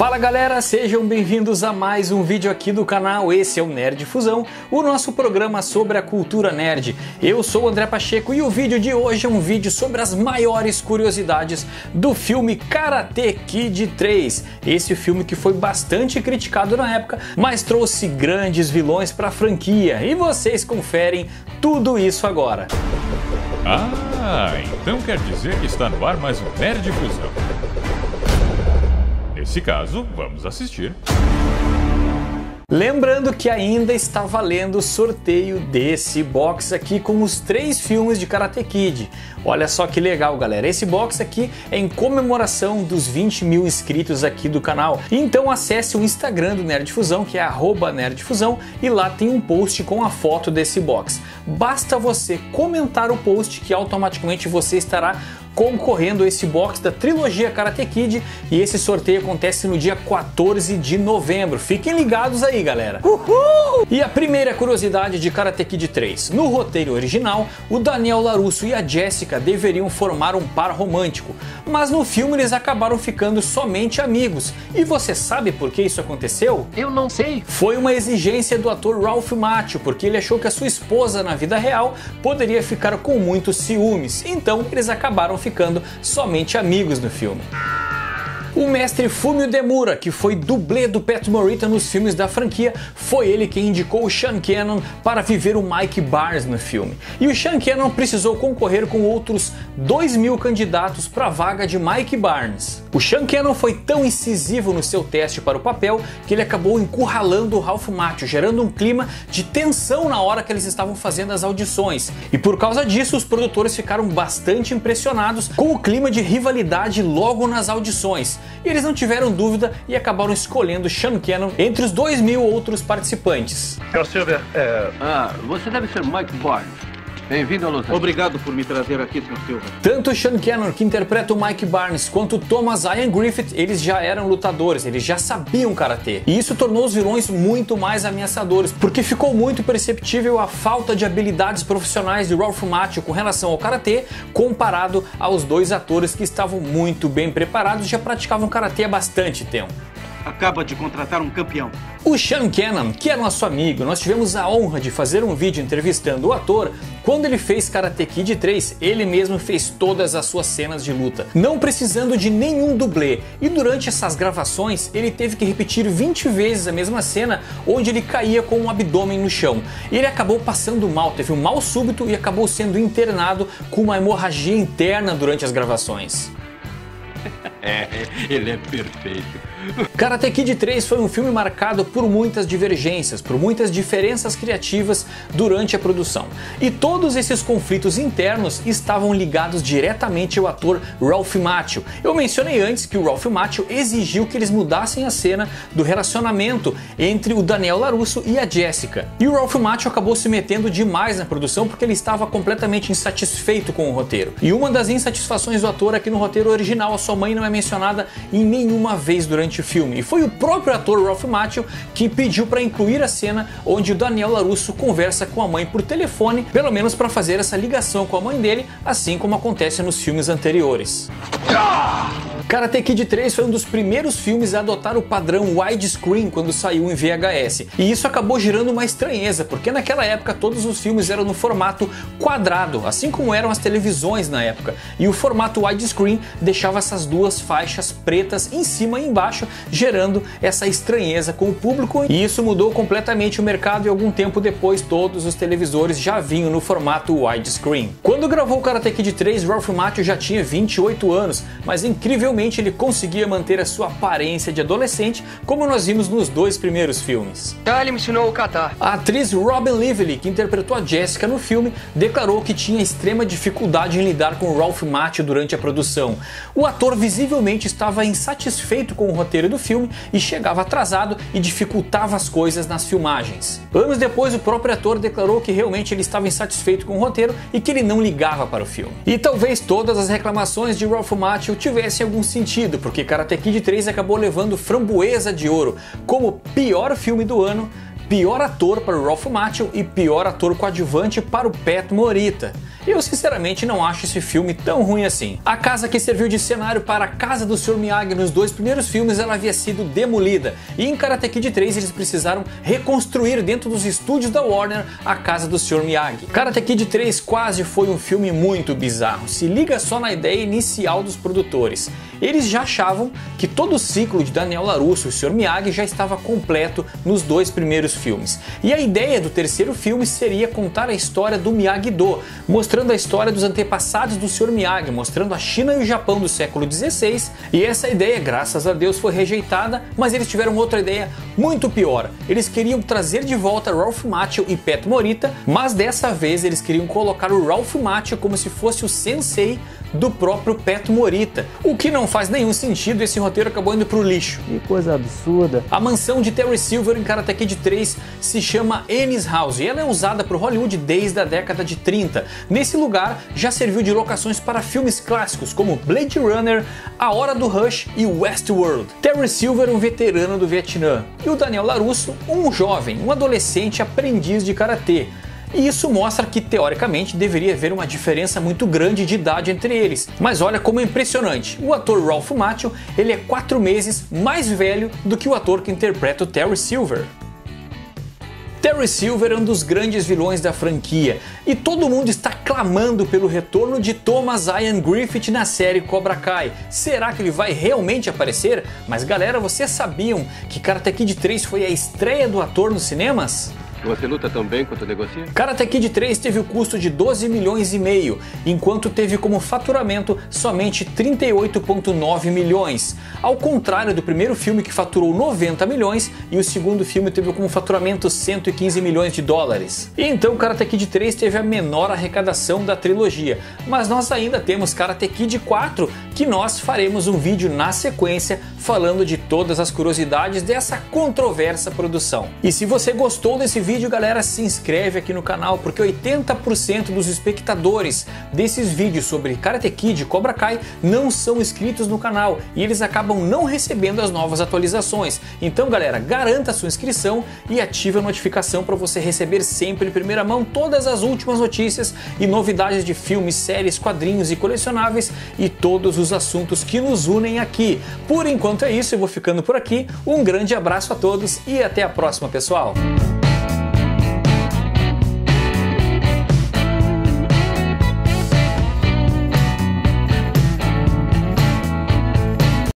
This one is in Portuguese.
Fala galera, sejam bem-vindos a mais um vídeo aqui do canal. Esse é o Nerd Fusão, o nosso programa sobre a cultura nerd. Eu sou o André Pacheco e o vídeo de hoje é um vídeo sobre as maiores curiosidades do filme Karate Kid 3. Esse filme que foi bastante criticado na época, mas trouxe grandes vilões para a franquia. E vocês conferem tudo isso agora. Então quer dizer que está no ar mais um Nerd Fusão. Nesse caso, vamos assistir. Lembrando que ainda está valendo o sorteio desse box aqui com os 3 filmes de Karate Kid. Olha só que legal, galera. Esse box aqui é em comemoração dos 20 mil inscritos aqui do canal. Então acesse o Instagram do Nerd Fusão, que é @nerdfusão, e lá tem um post com a foto desse box. Basta você comentar o post que automaticamente você estará concorrendo a esse box da trilogia Karate Kid, e esse sorteio acontece no dia 14 de novembro. Fiquem ligados aí, galera. Uhul! E a primeira curiosidade de Karate Kid 3. No roteiro original, o Daniel LaRusso e a Jessica deveriam formar um par romântico, mas no filme eles acabaram ficando somente amigos. E você sabe por que isso aconteceu? Eu não sei. Foi uma exigência do ator Ralph Macchio, porque ele achou que a sua esposa na vida real poderia ficar com muitos ciúmes. Então eles acabaram ficando somente amigos no filme. O mestre Fumio Demura, que foi dublê do Pat Morita nos filmes da franquia, foi ele quem indicou o Sean Cannon para viver o Mike Barnes no filme. E o Sean Cannon precisou concorrer com outros 2.000 candidatos para a vaga de Mike Barnes. O Sean Cannon foi tão incisivo no seu teste para o papel que ele acabou encurralando o Ralph Macchio, gerando um clima de tensão na hora que eles estavam fazendo as audições. E por causa disso, os produtores ficaram bastante impressionados com o clima de rivalidade logo nas audições. E eles não tiveram dúvida e acabaram escolhendo Sean Cannon entre os 2.000 outros participantes. Silver, Você deve ser Mike Barnes. Bem-vindo a Los Angeles. obrigado por me trazer aqui, Sr. Silver. Tanto Sean Cannon, que interpreta o Mike Barnes, quanto Thomas Ian Griffith, eles já eram lutadores, eles já sabiam karatê. E isso tornou os vilões muito mais ameaçadores, porque ficou muito perceptível a falta de habilidades profissionais de Ralph Macchio com relação ao karatê, comparado aos 2 atores que estavam muito bem preparados e já praticavam karatê há bastante tempo. Acaba de contratar um campeão. O Sean Cannon, que é nosso amigo, nós tivemos a honra de fazer um vídeo entrevistando o ator. Quando ele fez Karate Kid 3, ele mesmo fez todas as suas cenas de luta, não precisando de nenhum dublê. E durante essas gravações, ele teve que repetir 20 vezes a mesma cena, onde ele caía com o abdômen no chão. Ele acabou passando mal, teve um mal súbito e acabou sendo internado com uma hemorragia interna durante as gravações. Ele é perfeito. Karate Kid 3 foi um filme marcado por muitas divergências, por muitas diferenças criativas durante a produção. E todos esses conflitos internos estavam ligados diretamente ao ator Ralph Macchio. Eu mencionei antes que o Ralph Macchio exigiu que eles mudassem a cena do relacionamento entre o Daniel LaRusso e a Jessica. E o Ralph Macchio acabou se metendo demais na produção porque ele estava completamente insatisfeito com o roteiro. E uma das insatisfações do ator é que no roteiro original a sua mãe não é mencionada em nenhuma vez durante o filme, e foi o próprio ator Ralph Macchio que pediu para incluir a cena onde o Daniel LaRusso conversa com a mãe por telefone, pelo menos para fazer essa ligação com a mãe dele, assim como acontece nos filmes anteriores. Karate Kid 3 foi um dos primeiros filmes a adotar o padrão widescreen quando saiu em VHS, e isso acabou gerando uma estranheza, porque naquela época todos os filmes eram no formato quadrado, assim como eram as televisões na época, e o formato widescreen deixava essas 2 faixas pretas em cima e embaixo, gerando essa estranheza com o público, e isso mudou completamente o mercado, e algum tempo depois todos os televisores já vinham no formato widescreen. Quando gravou o Karate Kid 3, Ralph Macchio já tinha 28 anos, mas incrivelmente ele conseguia manter a sua aparência de adolescente, como nós vimos nos 2 primeiros filmes. Ele me ensinou o kata. A atriz Robin Lively, que interpretou a Jessica no filme, declarou que tinha extrema dificuldade em lidar com Ralph Macchio durante a produção. O ator visivelmente estava insatisfeito com o roteiro do filme e chegava atrasado e dificultava as coisas nas filmagens. Anos depois, o próprio ator declarou que realmente ele estava insatisfeito com o roteiro e que ele não ligava para o filme. E talvez todas as reclamações de Ralph Macchio tivessem algum sentido, porque Karate Kid 3 acabou levando Framboesa de Ouro como pior filme do ano, pior ator para o Ralph Macchio e pior ator coadjuvante para o Pat Morita. Eu sinceramente não acho esse filme tão ruim assim. A casa que serviu de cenário para a casa do Sr. Miyagi nos 2 primeiros filmes, ela havia sido demolida, e em Karate Kid 3 eles precisaram reconstruir dentro dos estúdios da Warner a casa do Sr. Miyagi. Karate Kid 3 quase foi um filme muito bizarro. Se liga só na ideia inicial dos produtores. Eles já achavam que todo o ciclo de Daniel LaRusso e o Sr. Miyagi já estava completo nos 2 primeiros filmes. E a ideia do terceiro filme seria contar a história do Miyagi-Do, mostrando a história dos antepassados do Sr. Miyagi, mostrando a China e o Japão do século XVI. E essa ideia, graças a Deus, foi rejeitada, mas eles tiveram outra ideia muito pior. Eles queriam trazer de volta Ralph Macchio e Pat Morita, mas dessa vez eles queriam colocar o Ralph Macchio como se fosse o sensei do próprio Pat Morita, o que não faz nenhum sentido. Esse roteiro acabou indo pro lixo. Que coisa absurda. A mansão de Terry Silver em Karate Kid 3 se chama Ennis House e ela é usada por Hollywood desde a década de 30. Nesse lugar já serviu de locações para filmes clássicos como Blade Runner, A Hora do Rush e Westworld. Terry Silver, um veterano do Vietnã, e o Daniel LaRusso, um jovem, um adolescente aprendiz de karatê. E isso mostra que, teoricamente, deveria haver uma diferença muito grande de idade entre eles. Mas olha como é impressionante. O ator Ralph Macchio, ele é 4 meses mais velho do que o ator que interpreta o Terry Silver. Terry Silver é um dos grandes vilões da franquia, e todo mundo está clamando pelo retorno de Thomas Ian Griffith na série Cobra Kai. Será que ele vai realmente aparecer? Mas galera, vocês sabiam que Karate Kid 3 foi a estreia do ator nos cinemas? Você luta tão bem quanto negocia? Karate Kid 3 teve o custo de 12 milhões e meio, enquanto teve como faturamento somente 38,9 milhões. Ao contrário do primeiro filme, que faturou 90 milhões, e o segundo filme teve como faturamento 115 milhões de dólares. E então Karate Kid 3 teve a menor arrecadação da trilogia. Mas nós ainda temos Karate Kid 4, que nós faremos um vídeo na sequência falando de todas as curiosidades dessa controversa produção. E se você gostou desse vídeo, galera, se inscreve aqui no canal, porque 80% dos espectadores desses vídeos sobre Karate Kid e Cobra Kai não são inscritos no canal e eles acabam não recebendo as novas atualizações. Então galera, garanta a sua inscrição e ative a notificação para você receber sempre em primeira mão todas as últimas notícias e novidades de filmes, séries, quadrinhos e colecionáveis e todos os assuntos que nos unem aqui. Por enquanto é isso, eu vou ficando por aqui. Um grande abraço a todos e até a próxima, pessoal!